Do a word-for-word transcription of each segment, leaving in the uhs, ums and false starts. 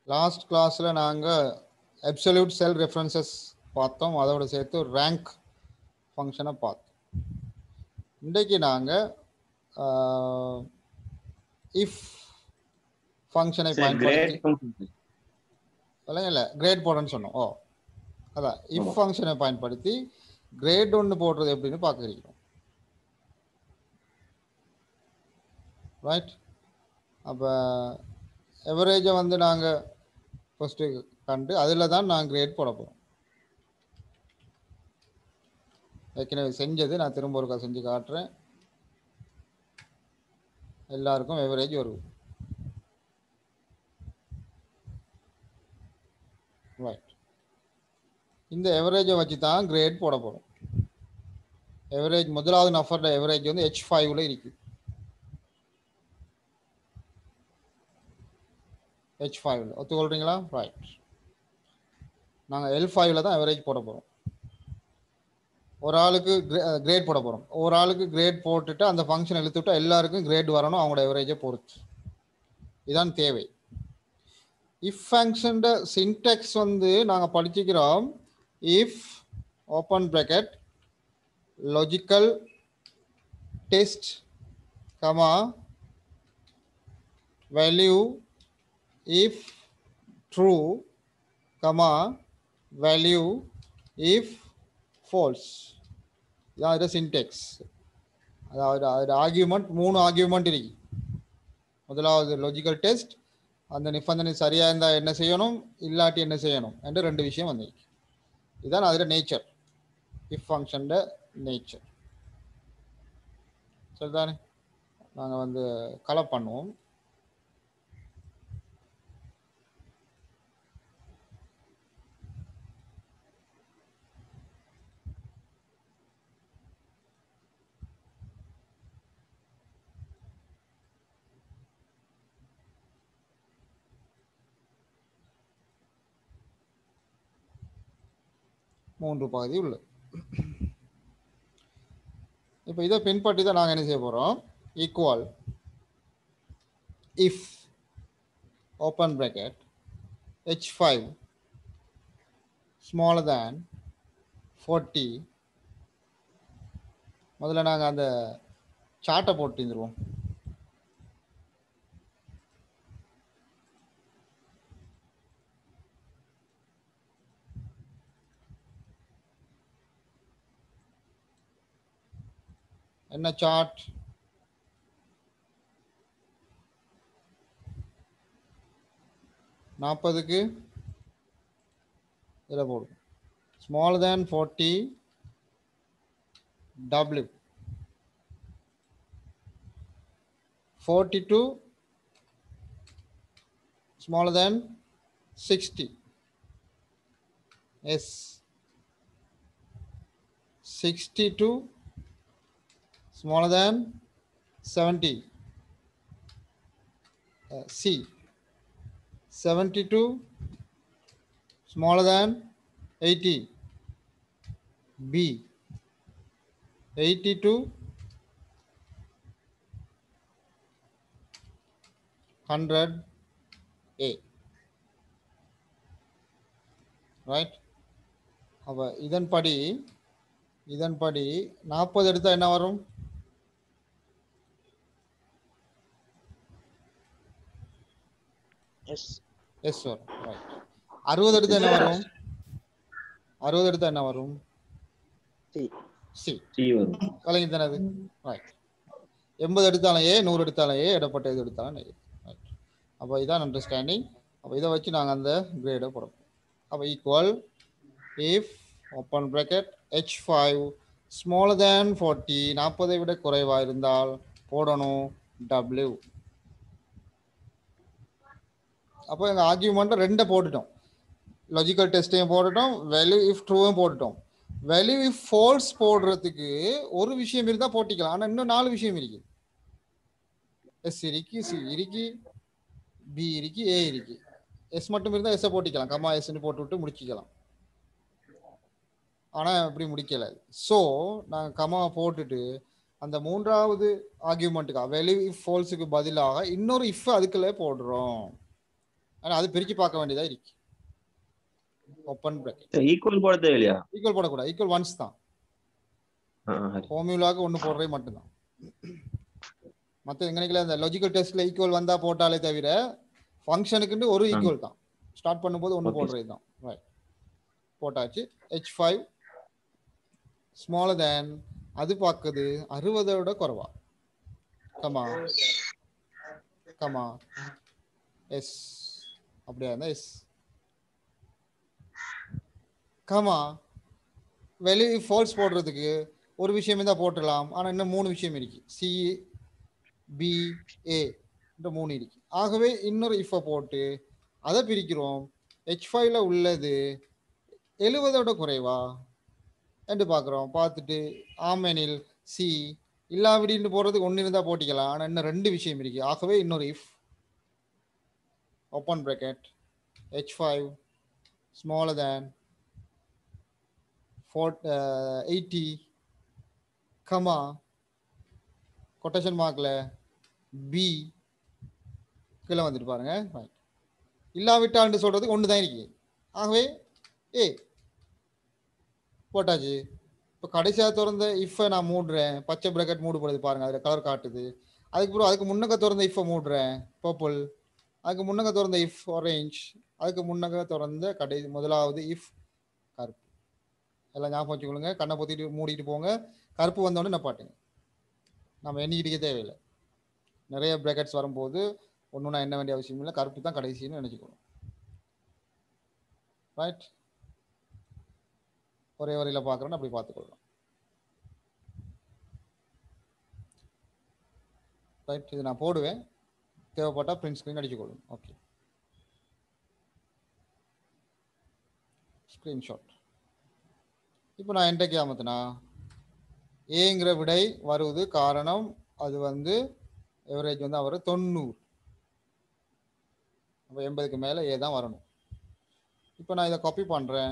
Last கிளாஸில் நாங்கள் absolute செல் references பார்த்தோம், அதோட சேர்த்து ரேங்க் ஃபங்க்ஷனை பார்த்தோம். இன்றைக்கு நாங்கள் இஃப் ஃபங்க்ஷனை பயன்படுத்தி இல்லைங்கல்ல கிரேட் போடுறேன்னு சொன்னோம். ஓ அதான் இஃப் ஃபங்க்ஷனை பயன்படுத்தி கிரேட் ஒன்று போடுறது எப்படின்னு பார்க்குறீங்க. ரைட். அப்போ எவரேஜை வந்து நாங்கள் ஃபஸ்ட்டு கண்டு அதில் தான் நான் கிரேட் போட போகிறோம். ஏற்கனவே செஞ்சது நான் திரும்ப ஒருக்கா செஞ்சு காட்டுறேன். எல்லாருக்கும் எவரேஜ் வரும். ரைட். இந்த எவரேஜை வச்சு தான் கிரேட் போட போகிறோம். எவரேஜ் முதலாவது நஃபரோட எவரேஜ் வந்து ஹெச் ஃபைவ்ல இருக்குது. ஹெச் ஃபைவ்ல ஒத்துக்கொள்றீங்களா? ரைட். நாங்கள் எல் ஃபைவ்ல தான் எவரேஜ் போட போகிறோம். ஒரு ஆளுக்கு கிரேட் போட போகிறோம். ஒரு ஆளுக்கு கிரேட் போட்டுட்டு அந்த ஃபங்க்ஷன் எழுத்து விட்டால் எல்லாருக்கும் கிரேட் வரணும், அவங்களோட எவரேஜை பொறுத்து. இதுதான் தேவை. இஃப் ஃபங்க்ஷன் சின்டெக்ஸ் வந்து நாங்கள் படிச்சுக்கிறோம். If open bracket logical test comma value if true comma value if false. இதான் அது சின்டெக்ஸ். அதாவது அது ஆர்கியூமெண்ட் மூணு ஆர்கியூமெண்ட் இருக்கு. முதலாவது லாஜிக்கல் டெஸ்ட், அந்த நிபந்தனை சரியாக இருந்தால் என்ன செய்யணும், இல்லாட்டி என்ன செய்யணும் என்று ரெண்டு விஷயம் வந்திருக்கு. இதுதான் அதில் நேச்சர், இஃப் ஃபங்க்ஷன் நேச்சர். சரிதானே? நாங்கள் வந்து கலெக்ட் பண்ணுவோம். மூன்று பகுதி உள்ளது. இப்போ இதை பின்பற்றி தான் நாங்கள் என்ன செய்ய போகிறோம். Equal if open bracket H five smaller than forty. முதல்ல நாங்கள் அந்த சார்ட்டை போட்டு இருந்துருவோம். என்ன சார்ட்? நாற்பதுக்கு இதில் போடும். Smaller than forty W, forty two smaller than sixty, S, sixty-two smaller than seventy, uh, C, seventy-two smaller than eighty, B, eighty-two one hundred, A. Right. அப்போ இதன்படி இதன்படி நாற்பது எடுத்தால் என்ன வரும்? எஸ் எஸ் வரும். ரைட். அறுபது எடுத்தால் என்ன வரும்? அறுபது எடுத்தால் என்ன வரும்? சி சி வரும். கலைஞர் தானே அது? ரைட். எண்பது எடுத்தாலும் ஏ, நூறு எடுத்தாலும் ஏ, இடப்பட்ட இது எடுத்தாலும் ஏ. ரைட். அப்போ இதான் அண்டர்ஸ்டாண்டிங். அப்போ இதை வச்சு நாங்கள் அந்த கிரேடை போடுறோம். அப்போ equal if open bracket H five smaller than forty, நாற்பதை விட குறைவாக இருந்தால் போடணும் டபிள்யூ. அப்போ எங்கள் ஆர்கியூமெண்ட்டை ரெண்டை போட்டுட்டோம். லாஜிக்கல் டெஸ்ட்டையும் போட்டுட்டோம், வேல்யூ இஃப் ட்ரூவும் போட்டுட்டோம். வேல்யூ இஃப் ஃபால்ஸ் போடுறதுக்கு ஒரு விஷயம் இருந்தால் போட்டிக்கலாம், ஆனால் இன்னும் நாலு விஷயம் இருக்குது. எஸ் இருக்கு, சி இருக்கு, பி இருக்கு, ஏ இருக்கு. எஸ் மட்டும் இருந்தால் எஸ்ஸை போட்டிக்கலாம், கம்மா எஸ்ன்னு போட்டு விட்டு முடிச்சிக்கலாம். ஆனால் இப்படி முடிக்கலை. ஸோ நாங்கள் கம்மா போட்டுட்டு அந்த மூன்றாவது ஆர்கியூமெண்ட்டுக்கு வேல்யூ இஃப் ஃபால்ஸுக்கு பதிலாக இன்னொரு இஃப் அதுக்குள்ளே போடுறோம். ஆனா அது பிரிச்சு பார்க்க வேண்டியதா இருக்கு. Open bracket. ஈக்குவல் போட தேவையில்லையா? ஈக்குவல் போடக்கூடாது. ஈக்குவல் ஒன்ஸ் தான். ஃபார்முலாக்கு ஒன்று போடுறே மட்டும்தான். மற்ற எங்கனைக்குள்ள இந்த லாஜிக்கல் டெஸ்ட்ல ஈக்குவல் வந்தா போட்டாலே தவிர ஃபங்க்ஷனுக்குன்னு ஒரு ஈக்குவல் தான். ஸ்டார்ட் பண்ணும்போது ஒன்று போடுறது தான். ரைட், போட்டாச்சு. ஹெச் ஃபைவ் ஸ்மாலர் தேன், அது பார்க்குது அறுபதோட குறைவா. கமா கமா எஸ், அப்படியா இருந்தா எஸ். கமா வெளி ஃபால்ஸ் போடுறதுக்கு ஒரு விஷயமே தான் போட்டுடலாம். ஆனால் இன்னும் மூணு விஷயம் இருக்கு. சி பி ஏ இந்த மூணு இருக்கு. ஆகவே இன்னொரு இஃபை போட்டு அதை பிரிக்கிறோம். ஹெச் ஃபைவ்ல உள்ளது எழுபதோட குறைவா என்று பார்க்குறோம். பார்த்துட்டு ஆமெனில் சி, இல்லாவிடின்னு போடுறதுக்கு ஒன்று இருந்தால் போட்டிக்கலாம். ஆனால் இன்னும் ரெண்டு விஷயம் இருக்கு. ஆகவே இன்னொரு if open bracket H five smaller than eighty comma quotation மார்க்கில் பி கீழே வந்துட்டு பாருங்க. இல்லாவிட்டால்னு சொல்றதுக்கு ஒன்று தான் இருக்கு. ஆகவே ஏ போட்டாச்சு. இப்போ கடைசியாக திறந்த இஃபை நான் மூடுறேன். பச்சை பிராக்கெட் மூடுபடுது பாருங்க, அதில் கலர் காட்டுது. அதுக்கு அப்புறம் அதுக்கு முன்னக்க திறந்த இஃபை மூடுறேன் பர்பிள். அதுக்கு முன்னக்க திறந்த இஃப் ஆரேஞ்ச். அதுக்கு முன்னக்க திறந்த கடை முதலாவது இஃப் கருப்பு. எல்லாம் ஞாபகம் வச்சுக்கொள்ளுங்க. கண்ணை பொத்திட்டு மூடிட்டு போங்க. கருப்பு வந்தோடனே நான் பாட்டுங்க, நம்ம எண்ணிக்கிட்டே தேவையில்லை. நிறைய பிராக்கெட்ஸ் வரும்போது ஒன்று நான் எண்ண வேண்டிய அவசியம் இல்லை. கருப்பு தான் கடைசின்னு நினச்சிக்கணும். ரைட், ஒரே வரையில் பார்க்குறோன்னு அப்படி பார்த்துக்கொள்ளலாம். ரைட், இது நான் போடுவேன். தேவைப்பட்டால் பிரிண்ட் ஸ்க்ரீன் அடிச்சுக்கொள்ளும். Okay, screenshot. இப்போ நான் என்கிட்ட அமர்த்தினா ஏங்கிற விடை வருவது. காரணம் அது வந்து எவரேஜ் வந்து அவர் தொண்ணூறு. அப்போ எண்பதுக்கு மேலே ஏ தான் வரணும். இப்போ நான் இதை காப்பி பண்ணுறேன்.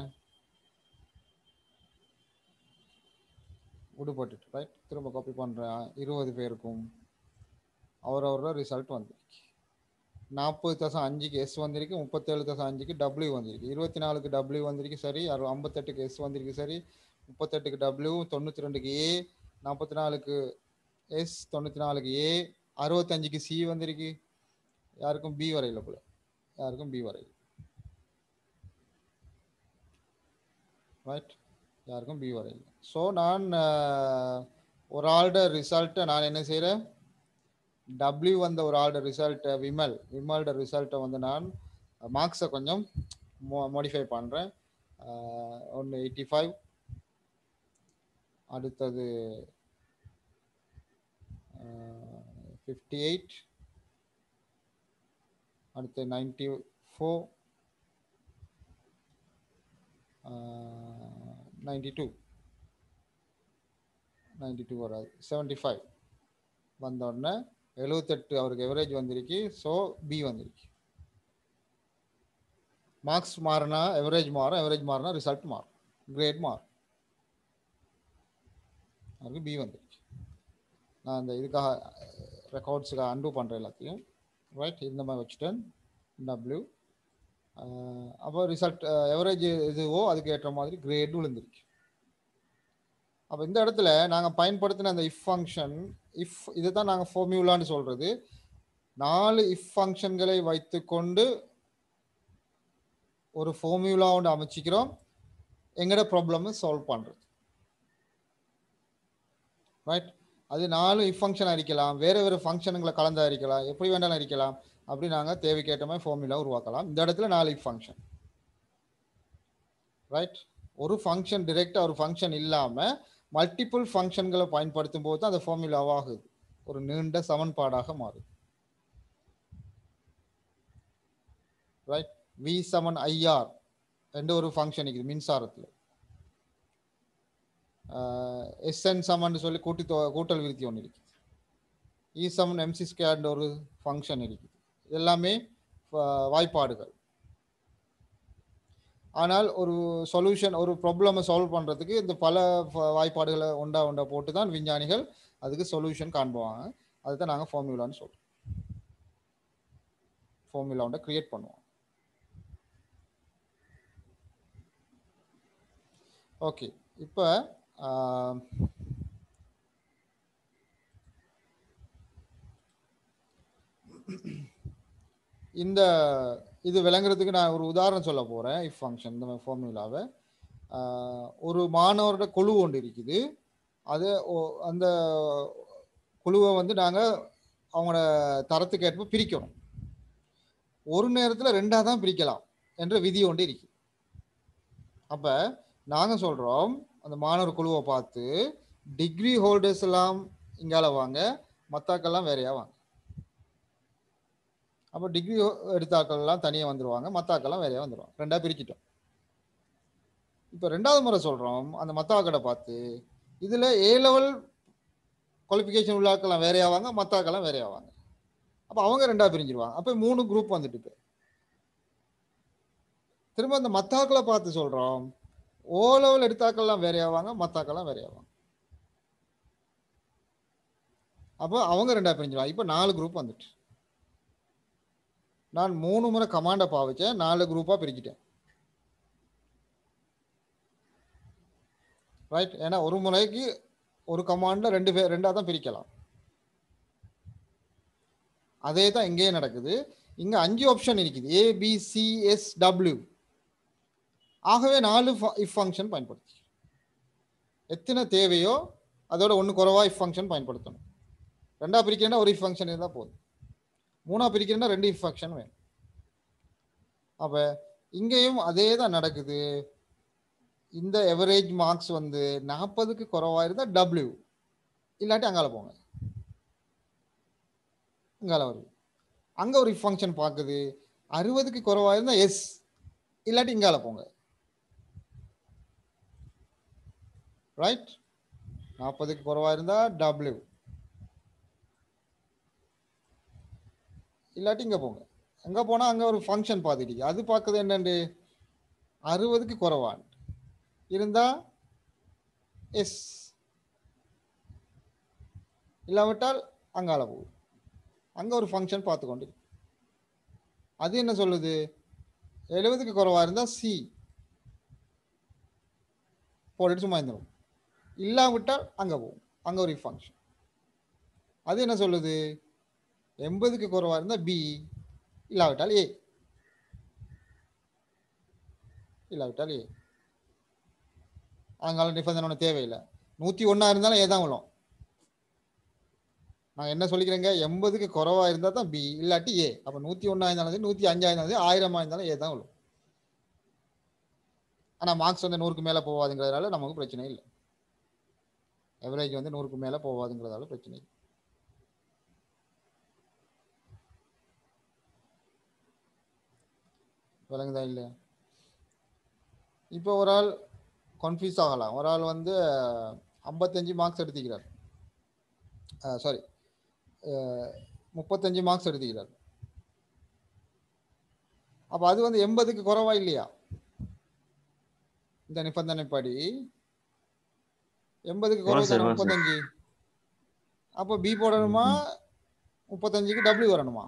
விடுபட்டுட்டு ரைட், திரும்ப காப்பி பண்ணுறேன். இருபது பேருக்கும் அவரவரோட ரிசல்ட் வந்துருக்கு. நாற்பது தசம் அஞ்சுக்கு எஸ் வந்திருக்கு. முப்பத்தேழு தசம் அஞ்சுக்கு டபிள்யூ வந்திருக்கு. இருபத்தி நாலுக்கு டபிள்யூ வந்திருக்கு சரி. அறு ஐம்பத்தெட்டுக்கு எஸ் வந்திருக்கு சரி. முப்பத்தெட்டுக்கு டபிள்யூ, தொண்ணூற்றி ரெண்டுக்கு ஏ, நாற்பத்தி நாலுக்கு எஸ், தொண்ணூற்றி நாலுக்கு ஏ, அறுபத்தஞ்சுக்கு சி வந்திருக்கு. யாருக்கும் பி வரையில் போல, யாருக்கும் பி வரையில். ரைட், யாருக்கும் பி வரையில். ஸோ நான் ஒரு ஆளோட ரிசல்ட்டை நான் என்ன செய்கிறேன், டபிள்யூ வந்த ஒரு ஆளோட ரிசல்ட்டை விமல் விமலோட ரிசல்ட்டை வந்து நான் மார்க்ஸை கொஞ்சம் மோ மாடிஃபை பண்ணுறேன். ஒன்று எயிட்டி ஃபைவ், அடுத்தது ஃபிஃப்டி எயிட், அடுத்து ninety four, ninety two ninety two வராது, செவன்டி ஃபைவ் வந்தோடனே எழுபத்தெட்டு அவருக்கு எவரேஜ் வந்திருக்கு. ஸோ பி வந்திருக்கு. மார்க்ஸ் மாறினா எவரேஜ் மாறும், எவரேஜ் மாறினா ரிசல்ட் மாறும், கிரேட் மாறும். அவருக்கு பி வந்துருக்கு. நான் இந்த இதுக்காக ரெக்கார்ட்ஸுக்காக அன்டூ பண்ணுறேன் எல்லாத்தையும். ரைட், இந்த மாதிரி வச்சுட்டேன். டபிள்யூ அப்போ ரிசல்ட் எவரேஜ் இதுவோ அதுக்கு ஏற்ற மாதிரி கிரேட் விழுந்துருக்கு. அப்போ இந்த இடத்துல நாங்கள் பயன்படுத்தின அந்த இஃப் ஃபங்க்ஷன், இஃப் இதை தான் நாங்கள் ஃபார்முலான்னு சொல்கிறது. நாலு இஃப் ஃபங்க்ஷன்களை வைத்து கொண்டு ஒரு ஃபார்முலா ஒன்று அமைச்சிக்கிறோம் எங்களோட ப்ராப்ளமை சால்வ் பண்ணுறது. ரைட், அது நாலு இஃப் ஃபங்க்ஷன் அடிக்கலாம், வேறு வேறு ஃபங்க்ஷனுங்களை கலந்து அடிக்கலாம், எப்படி வேண்டாலும் அடிக்கலாம். அப்படி நாங்கள் தேவைக்கேற்ற மாதிரி ஃபார்முலா உருவாக்கலாம். இந்த இடத்துல நாலு இஃப் ஃபங்க்ஷன். ரைட், ஒரு ஃபங்க்ஷன் டிரெக்டாக ஒரு ஃபங்க்ஷன் இல்லாமல் மல்டிபிள் ஃபங்க்ஷன்களை பயன்படுத்தும் போது தான் அந்த ஃபார்முலாவாகுது, ஒரு நீண்ட சமன்பாடாக மாறுது. ரைட், வி சமன் ஐஆர் என்ற ஒரு ஃபங்க்ஷன் இருக்குது மின்சாரத்தில். எஸ்என் சமன் சொல்லி கூட்டி கூட்டல் விருத்தி ஒன்று இருக்குது. இ சமன் எம்சி ஸ்கேர்ன்ற ஒரு ஃபங்க்ஷன் இருக்குது. எல்லாமே வாய்ப்பாடுகள். ஆனால் ஒரு சொல்யூஷன், ஒரு ப்ராப்ளமை சால்வ் பண்ணுறதுக்கு இந்த பல வாய்ப்பாடுகளை ஒண்டா ஒண்டா போட்டு தான் விஞ்ஞானிகள் அதுக்கு சொல்யூஷன் காண்புவாங்க. அதுதான் நாங்கள் ஃபார்முலான்னு சொல்கிறோம். ஃபார்முலா ஒன்றை கிரியேட் பண்ணுவோம். ஓகே, இப்போ இந்த இது விளங்குறதுக்கு நான் ஒரு உதாரணம் சொல்ல போகிறேன். இஃப் ஃபங்க்ஷன் இந்த ஃபார்முலாவை ஒரு மாணவரோட குழு ஒன்று இருக்குது. அது அந்த குழுவை வந்து நாங்கள் அவங்களோட தரத்துக்கு ஏற்ப பிரிக்கணும். ஒரு நேரத்தில் ரெண்டாக தான் பிரிக்கலாம் என்ற விதி ஒன்று இருக்கு. அப்போ நாங்கள் சொல்கிறோம், அந்த மாணவர் குழுவை பார்த்து டிகிரி ஹோல்டர்ஸ் எல்லாம் இங்கால வாங்க, மத்தாக்கெல்லாம் வேறையா வாங்க. அப்போ டிகிரி எடுத்தாக்கள்லாம் தனியாக வந்துடுவாங்க, மத்தாக்கெல்லாம் வேறையா வந்துடுவாங்க. ரெண்டாக பிரிக்கிட்டோம். இப்போ ரெண்டாவது முறை சொல்கிறோம், அந்த மத்தாக்களை பார்த்து இதில் ஏ லெவல் குவாலிஃபிகேஷன் உள்ளாக்கெல்லாம் வேறையாவாங்க, மத்தாக்கெல்லாம் வேறையாவாங்க. அப்போ அவங்க ரெண்டாக பிரிஞ்சிருவாங்க. அப்போ மூணு குரூப் வந்துட்டு திரும்ப அந்த மத்தாக்களை பார்த்து சொல்கிறோம், ஓ லெவல் எடுத்தாக்கள்லாம் வேறையாவாங்க, மத்தாக்கெல்லாம் வேறையாவாங்க. அப்போ அவங்க ரெண்டாக பிரிஞ்சிருவாங்க. இப்போ நாலு குரூப் வந்துட்டு நான் மூணு முறை கமாண்டை பாவிச்சேன், நாலு குரூப்பாக பிரிக்கிட்டேன். ரைட்? ஏன்னா ஒரு முறைக்கு ஒரு கமாண்டில் ரெண்டு பேர் ரெண்டாக தான் பிரிக்கலாம். அதே தான் இங்கேயே நடக்குது. இங்கே அஞ்சு ஆப்ஷன் இருக்குது, A B C S W. ஆகவே நாலு இஃப் ஃபங்க்ஷன் பயன்படுத்தி எத்தனை தேவையோ அதோட ஒன்று குறைவா இஃப் ஃபங்க்ஷன் பயன்படுத்தணும். ரெண்டாக பிரிக்கிறேன்னா ஒரு இஃப் ஃபங்க்ஷன் இருந்தால் போதும். மூணாக பிரிக்கிறேன்னா ரெண்டு இஃப் ஃபங்க்ஷன் வேணும். அப்போ இங்கேயும் அதே தான் நடக்குது. இந்த எவரேஜ் மார்க்ஸ் வந்து நாற்பதுக்கு குறைவா இருந்தால் டபிள்யூ, இல்லாட்டி அங்கால போங்க, அங்கால வருது. அங்கே ஒரு இஃப் ஃபங்க்ஷன் பார்க்குது, அறுபதுக்கு குறைவா இருந்தால் எஸ், இல்லாட்டி இங்கால போங்க. ரைட்? நாற்பதுக்கு குறைவா இருந்தால் டபிள்யூ, இல்லாட்டி இங்கே போங்க. அங்கே போனால் அங்கே ஒரு ஃபங்க்ஷன் பார்த்துட்டீங்க, அது பார்க்குறது என்னண்டு அறுபதுக்கு குறைவான் இருந்தால் எஸ், இல்லாவிட்டால் அங்கால போகும். அங்கே ஒரு ஃபங்க்ஷன் பார்த்துக்கொண்டு அது என்ன சொல்லுது, எழுபதுக்கு குறைவா இருந்தால் சி போட்டு சும்மா இருந்துடும், இல்லாவிட்டால் அங்கே போகும். அங்கே ஒரு ஃபங்க்ஷன் அது என்ன சொல்லுது, எண்பதுக்கு குறைவா இருந்தால் பி, இல்லாவிட்டால் ஏ, இல்லாவிட்டால் ஏ. அங்கால நிபந்தனை ஒன்று தேவையில்லை. நூற்றி ஒன்றா இருந்தாலும் ஏ தான் விழும். நான் என்ன சொல்லிக்கிறேங்க, எண்பதுக்கு குறைவா இருந்தால் தான் பி, இல்லாட்டி ஏ. அப்போ நூற்றி ஒன்றா இருந்தாலும் சரி, நூற்றி அஞ்சா இருந்தாலும் சரி, ஆயிரமா இருந்தாலும் ஏ தான் விழும். ஆனால் மார்க்ஸ் வந்து நூறுக்கு மேலே போவாதுங்கிறதுனால நமக்கு பிரச்சனை இல்லை. எவரேஜ் வந்து நூறுக்கு மேலே போவாதுங்கிறதால பிரச்சனை இல்லை. விளங்குதா இல்லையா? இப்போ ஒரு ஆள் கன்ஃபியூஸ் ஆகலாம். ஒரு ஆள் வந்து ஐம்பத்தஞ்சு மார்க்ஸ் எடுத்துக்கிறார், சாரி முப்பத்தஞ்சு மார்க்ஸ் எடுத்துக்கிறார். அப்போ அது வந்து எண்பதுக்கு குறைவா இல்லையா? இந்த நிபந்தனைப்படி எண்பதுக்கு குறைவு முப்பத்தஞ்சு. அப்போ பி போடணுமா, முப்பத்தஞ்சுக்கு டபிள்யூ வரணுமா?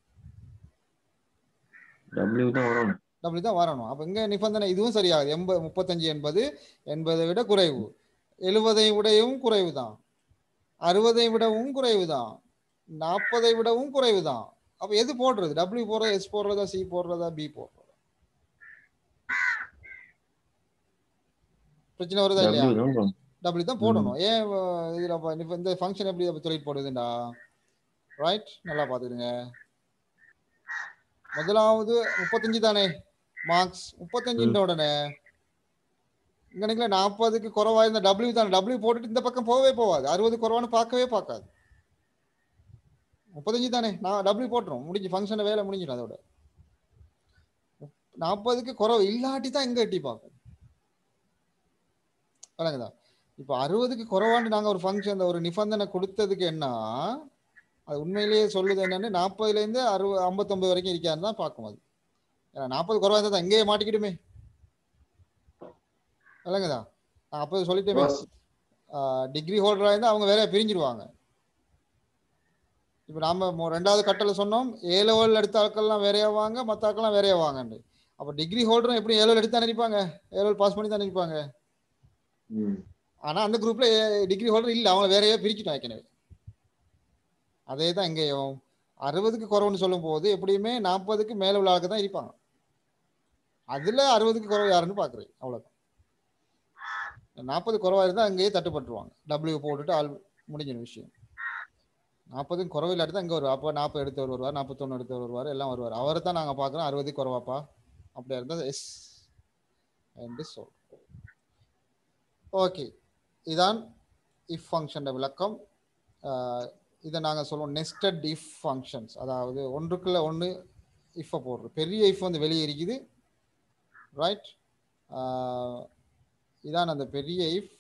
டபிள்யூ தான் வரணும். டபிள்யூ தான் வரணும். அப்போ இங்கே நிபந்தனை இதுவும் சரியாகுது. எண்பது முப்பத்தஞ்சு என்பது எண்பதை விட குறைவு, எழுபதை விடவும் குறைவு தான், அறுபதை விடவும் குறைவு தான், நாற்பதை விடவும் குறைவு தான். அப்போ எது போடுறது, டபிள்யூ போடுறதா, எஸ் போடுறதா, சி போடுறதா, பி போடுறதா? பிரச்சனை வருதா இல்லையா? டபிள்யூ தான் போடணும். ஏன் இதில் இந்த ஃபங்க்ஷன் எப்படி தொழில் போடுதுண்டா? ரைட்? நல்லா பார்த்துடுங்க. முதலாவது முப்பத்தஞ்சு தானே மார்க்ஸ், முப்பத்தஞ்சுன்ற உடனே இங்கே நாற்பதுக்கு குறைவா இருந்த டபிள்யூ தானே, டபிள்யூ போட்டுட்டு இந்த பக்கம் போகவே போகாது, அறுபது குறைவானு பார்க்கவே பார்க்காது. முப்பத்தஞ்சு தானே, நான் டபிள்யூ போட்டுரும், முடிஞ்சு ஃபங்க்ஷனை வேலை முடிஞ்சிடும். அதோட நாற்பதுக்கு குறைவு இல்லாட்டி தான் எங்கே எட்டி பார்க்கும். வழங்குதா? இப்போ அறுபதுக்கு குறைவாண்டு நாங்கள் ஒரு ஃபங்க்ஷன் ஒரு நிபந்தனை கொடுத்ததுக்கு என்ன, அது உண்மையிலேயே சொல்லுது என்னன்னு, நாற்பதுலேருந்து அறுபது ஐம்பத்தொம்பது வரைக்கும் இருக்கான்னு தான் பார்க்கும். அது ஏன்னா நாற்பது குறைவா இருந்தால் தான் எங்கேயே மாட்டிக்கிடுமே. இல்லைங்கதா? நான் அப்போ சொல்லிட்டேமே, டிகிரி ஹோல்டராக இருந்தால் அவங்க வேற பிரிஞ்சிடுவாங்க. இப்போ நாம் ரெண்டாவது கட்டளை சொன்னோம், ஏ லெவல் எடுத்த ஆட்கள்லாம் வேறையாவாங்க, மற்ற ஆட்கள்லாம் வேறையாவாங்கண்டு. அப்போ டிகிரி ஹோல்டரும் எப்படி ஏ லெவல் எடுத்து தான் நினைப்பாங்க, ஏ லெவல் பாஸ் பண்ணி தான் நினைப்பாங்க. ஆனா அந்த குரூப்ல டிகிரி ஹோல்டர் இல்ல, அவங்க வேறையே பிரிச்சுட்டோம் ஏற்கனவே. அதே தான் எங்கேயும் அறுபதுக்கு குறைவுன்னு சொல்லும் போது எப்படியுமே நாற்பதுக்கு மேல உள்ள ஆளுக்கு தான் இருப்பாங்க. அதுல அறுபதுக்கு குறைவு யாருன்னு பாக்குறேன், அவ்வளவுதான். நாற்பது குறைவா இருந்தா அங்கேயே தட்டுப்பட்டுருவாங்க, டபிள்யூ போட்டுட்டு ஆள் முடிஞ்சிடும் விஷயம். நாற்பதுக்கு குறைவு இல்லாட்டி தான் இங்க வருவார். அப்போ நாற்பது எடுத்தவர் வருவார், நாற்பத்தொன்னு எடுத்தவர் வருவார், எல்லாம் வருவார். அவரை தான் நாங்க பாக்குறோம். அறுபதுக்கு குறைவாப்பா அப்படியா இருந்தா எஸ் என்று சொல். ஓகே, இதான் இஃப் ஃபங்க்ஷன் விளக்கம். இதை நாங்கள் சொல்லுவோம் நெஸ்டட் இஃப் ஃபங்க்ஷன்ஸ். அதாவது ஒன்றுக்குள்ள ஒன்று இஃப்பை போடுறோம். பெரிய இஃப் வந்து வெளியே இருக்குது, ரைட்? இதான் அந்த பெரிய இஃப்.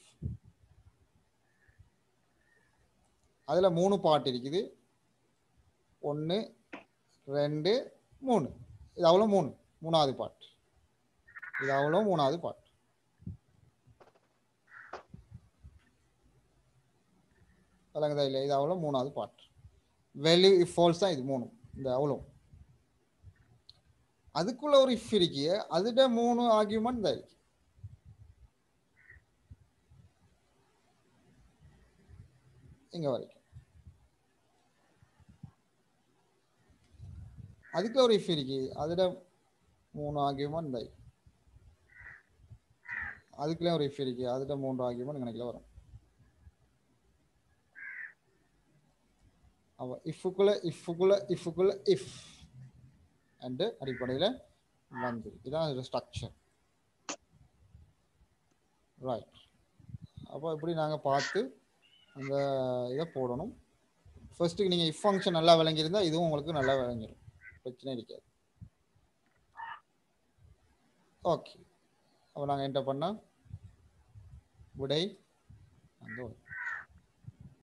அதில் மூணு பார்ட் இருக்குது, ஒன்று ரெண்டு மூணு. இது அவ்வளோ மூணு, மூணாவது பார்ட். இது அவ்வளோ மூணாவது பார்ட். விளங்குதா இல்லை? இது அவ்வளோ மூணாவது பார்ட். வேல்யூ இஃப் ஃபால்ஸ் தான் இது மூணு. இந்த அவ்வளோ அதுக்குள்ள ஒரு இஃப் இருக்கு, அதுட மூணு ஆர்கியூமெண்ட் தான் இருக்கு. இங்க வரைக்கும் அதுக்குள்ள ஒரு இஃப் இருக்கு, அதுட மூணு ஆர்கியூமெண்ட் தான். அதுக்குள்ளே ஒரு இஃப் இருக்கு, அதுட மூணு ஆர்கியூமெண்ட் கணக்கில் வரும். அவ இஃப்க்குள்ள இஃப்க்குள்ள இஃப்க்குள்ள இஃப் அண்ட் அடிப்படையில் வந்து இதான் ஒரு ஸ்ட்ரக்சர், ரைட்? அப்போ இப்படி நாங்கள் பார்த்து அந்த இதை போடணும். ஃபர்ஸ்ட்டுக்கு நீங்கள் இஃப் ஃபங்க்ஷன் நல்லா விளங்கியிருந்தால் இதுவும் உங்களுக்கு நல்லா விளங்கிடும், பிரச்சனை இருக்காது. ஓகே, அப்போ நாங்கள் என்டர் பண்ணால் விடை அந்த